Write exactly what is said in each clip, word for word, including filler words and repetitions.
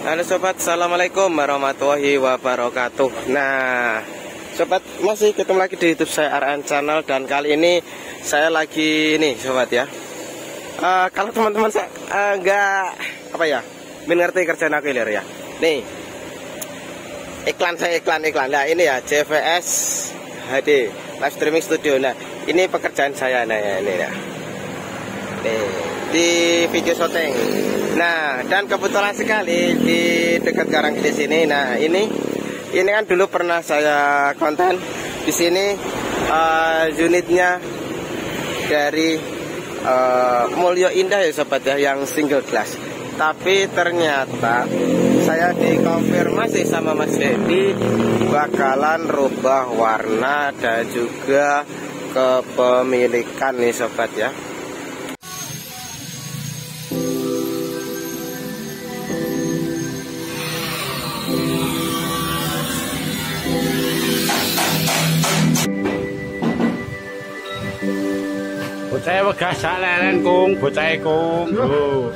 Halo sobat, assalamualaikum warahmatullahi wabarakatuh. Nah sobat, masih ketemu lagi di YouTube saya R N Channel. Dan kali ini saya lagi ini sobat ya, uh, kalau teman-teman saya uh, nggak apa ya mengerti kerjaan aku ya, nih iklan saya iklan iklan nah ini ya J V S H D Live Streaming Studio. Nah ini pekerjaan saya, nah ya, ini ya nih di video syuting. Nah, dan kebetulan sekali di dekat Karang di sini. Nah, ini ini kan dulu pernah saya konten di sini, uh, unitnya dari uh, Mulyo Indah ya sobat ya, yang single glass. Tapi ternyata saya dikonfirmasi sama Mas Dendi bakalan rubah warna dan juga kepemilikan nih sobat ya. Bocah wegah sak leren kung, bocah kung. Lho.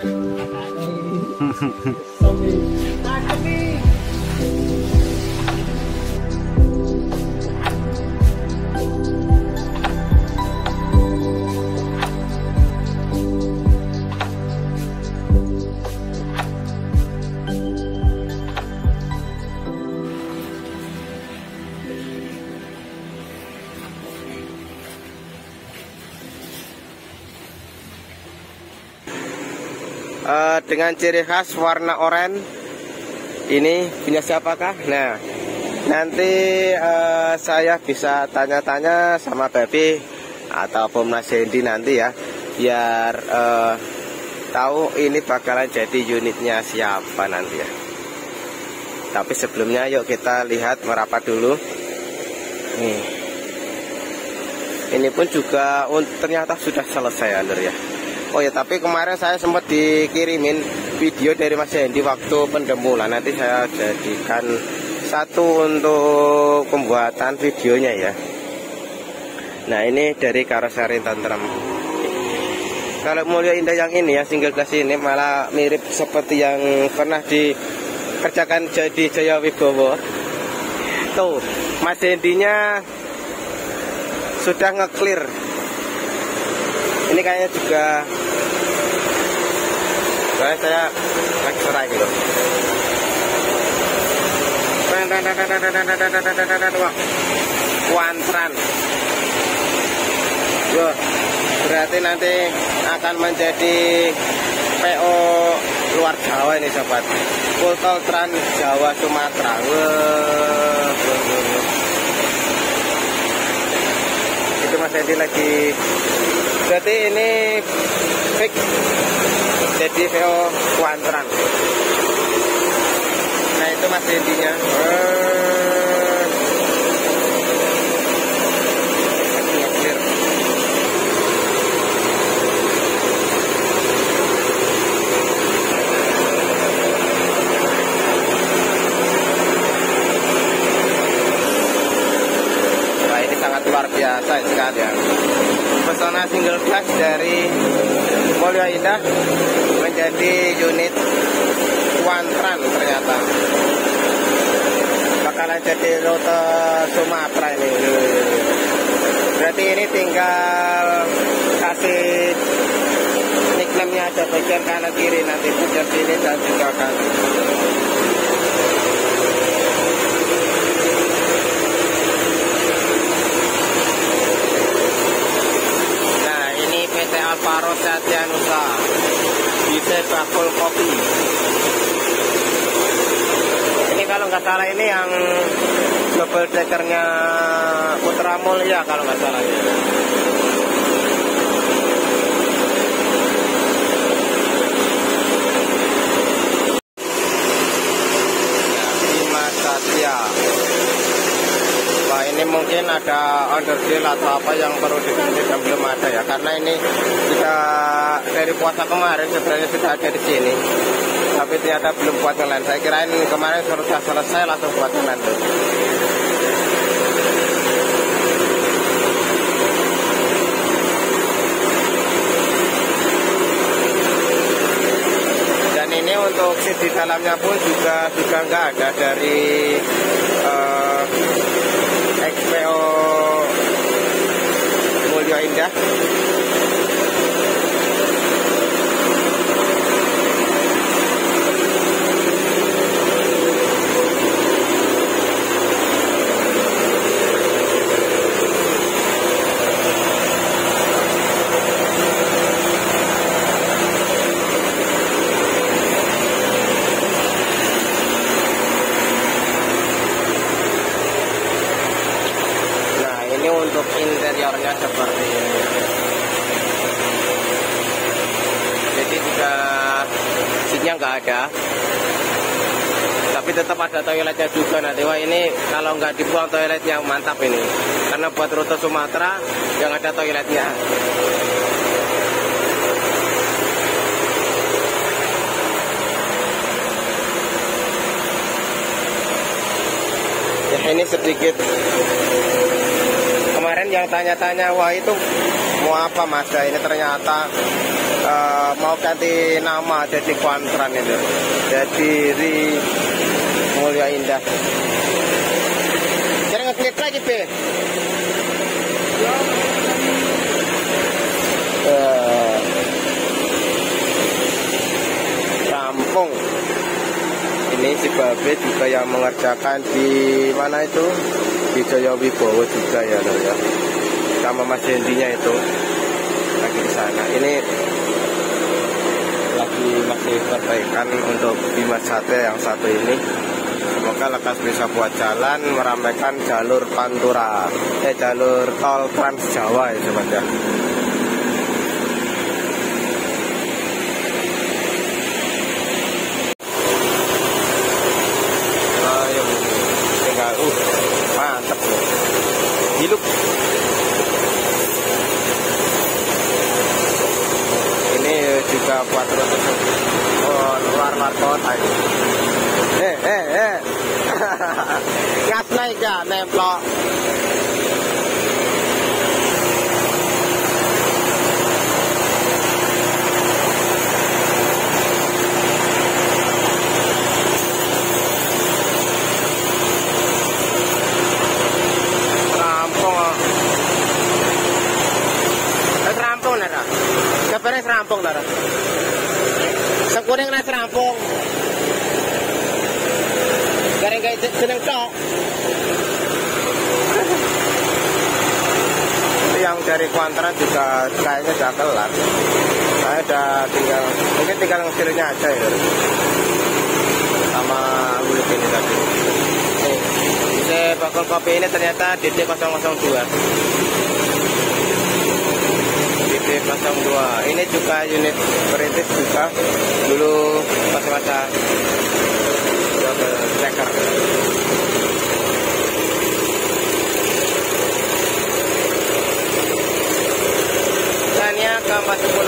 Uh, dengan ciri khas warna oranye ini punya siapakah? Nah nanti uh, saya bisa tanya-tanya sama Baby ataupun Mas Dendi nanti ya, biar uh, tahu ini bakalan jadi unitnya siapa nanti ya. Tapi sebelumnya yuk kita lihat merapat dulu. Nih, ini pun juga oh, ternyata sudah selesai Under ya. Oh ya, tapi kemarin saya sempat dikirimin video dari Mas Dendi waktu pendemulan. Nanti saya jadikan satu untuk pembuatan videonya ya. Nah ini dari karoseri Tentrem. Kalau Mulyo Indah yang ini ya, single glass ini malah mirip seperti yang pernah dikerjakan jadi Jaya Wibowo. Tuh Mas Dendinya sudah nge-clear. Ini kayaknya juga soalnya saya lagi serai gitu. Wantran. Yo, berarti nanti akan menjadi P O luar Jawa ini sobat. Full tol Trans Jawa Sumatera. Wah, itu Mas Dendi lagi. Berarti ini fix jadi V O Wantran. Nah itu Mas Dendinya. Wah ini sangat luar biasa sekali ya. Pesona single glass dari Mulyo Indah menjadi unit Wantran ternyata. Bakalan jadi rute Sumatera ini. Berarti ini tinggal kasih nickname-nya ada bagian kanan kiri, nanti bagian sini dan juga kan. P T Alvaro Satyanusa bisa bakul kopi. Ini kalau nggak salah ini yang double deckernya Putra Mulya kalau nggak salah ya. Bima Satya. Wah ini mungkin ada underdeal atau apa yang perlu diganti dan belum ada ya, karena ini kita dari puasa kemarin sebenarnya sudah ada di sini, tapi ternyata belum buat ngelain. Saya kirain kemarin sudah selesai langsung buat ngelain tuh. Dan ini untuk seat di dalamnya pun juga sudah nggak ada dari uh, X P O Mulyo Indah. Untuk interiornya seperti ini. Jadi jika seatnya nggak ada, tapi tetap ada toiletnya juga nanti. Wah, ini kalau nggak dibuang toiletnya mantap ini, karena buat rute Sumatera yang ada toiletnya. Ya, ini sedikit. Kemarin yang tanya-tanya, wah itu mau apa mas? Ini ternyata uh, mau ganti nama jadi Quantran itu, jadi Ri Mulyo Indah. Jangan ngeklik lagi be. Uh, rampung. Ini si Babe juga yang mengerjakan di mana itu? Di Jaya Wibowo juga ya, loh ya. Sama Mas Hendinya itu lagi di sana. Ini lagi masih perbaikan untuk Bima Sate yang satu ini. Semoga lekas bisa buat jalan meramaikan jalur Pantura, eh jalur tol Trans Jawa ya sobat ya. Mantap loh, hidup. Ini juga buat rute oh, luar luar kota ini. Eh eh eh, ngas naik ya nemplok. Kabarnya serampung lara. Sekuning na serampung. Gareng kayak seneng tok. Yang dari Quantran juga kayaknya udah kelar. Saya udah tinggal, mungkin tinggal ngecilnya aja ya. Sama kulit ini tadi. Nih, bisa bakul kopi ini ternyata D D nol nol dua. D D nol dua. Ini juga unit perintis juga dulu masa-masa double decker. Tanya ke empat sepuluh